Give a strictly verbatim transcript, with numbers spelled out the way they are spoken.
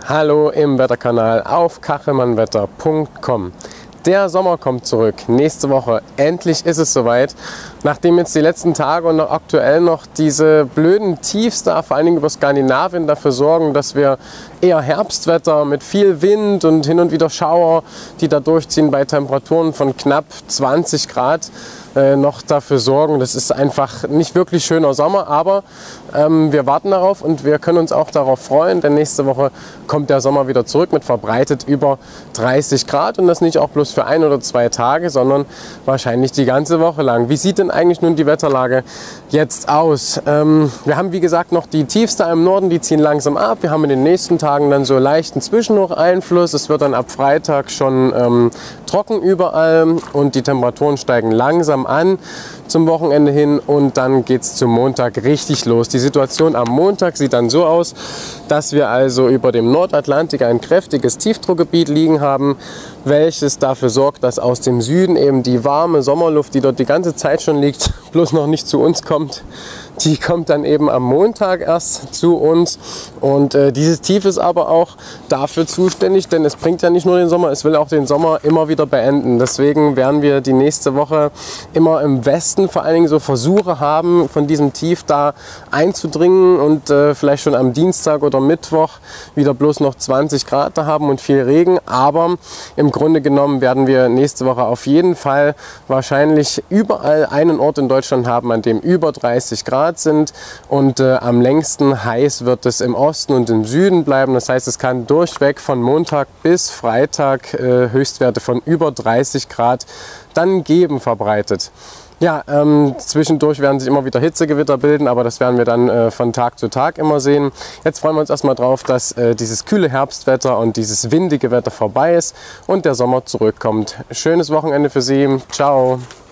Hallo im Wetterkanal auf kachelmannwetter punkt com. Der Sommer kommt zurück. Nächste Woche. Endlich ist es soweit. Nachdem jetzt die letzten Tage und noch aktuell noch diese blöden Tiefs da, vor allen Dingen über Skandinavien, dafür sorgen, dass wir eher Herbstwetter mit viel Wind und hin und wieder Schauer, die da durchziehen bei Temperaturen von knapp zwanzig Grad, äh, noch dafür sorgen. Das ist einfach nicht wirklich schöner Sommer, aber ähm, wir warten darauf und wir können uns auch darauf freuen, denn nächste Woche kommt der Sommer wieder zurück mit verbreitet über dreißig Grad und das nicht auch bloß für ein oder zwei Tage, sondern wahrscheinlich die ganze Woche lang. Wie sieht denn eigentlich nun die Wetterlage jetzt aus? Ähm, wir haben wie gesagt noch die Tiefs da im Norden, die ziehen langsam ab. Wir haben in den nächsten Tagen dann so leichten Zwischenhocheinfluss. Es wird dann ab Freitag schon ähm, trocken überall und die Temperaturen steigen langsam an zum Wochenende hin und dann geht es zum Montag richtig los. Die Situation am Montag sieht dann so aus, dass wir also über dem Nordatlantik ein kräftiges Tiefdruckgebiet liegen haben, welches dafür sorgt, dass aus dem Süden eben die warme Sommerluft, die dort die ganze Zeit schon liegt, bloß noch nicht zu uns kommt. Die kommt dann eben am Montag erst zu uns und äh, dieses Tief ist aber auch dafür zuständig, denn es bringt ja nicht nur den Sommer, es will auch den Sommer immer wieder beenden. Deswegen werden wir die nächste Woche immer im Westen vor allen Dingen so Versuche haben, von diesem Tief da einzudringen und äh, vielleicht schon am Dienstag oder Mittwoch wieder bloß noch zwanzig Grad da haben und viel Regen. Aber im Grunde genommen werden wir nächste Woche auf jeden Fall wahrscheinlich überall einen Ort in Deutschland haben, an dem über dreißig Grad sind und äh, am längsten heiß wird es im Osten und im Süden bleiben. Das heißt, es kann durchweg von Montag bis Freitag äh, Höchstwerte von über dreißig Grad dann geben verbreitet. Ja, ähm, zwischendurch werden sich immer wieder Hitzegewitter bilden, aber das werden wir dann äh, von Tag zu Tag immer sehen. Jetzt freuen wir uns erstmal drauf, dass äh, dieses kühle Herbstwetter und dieses windige Wetter vorbei ist und der Sommer zurückkommt. Schönes Wochenende für Sie. Ciao.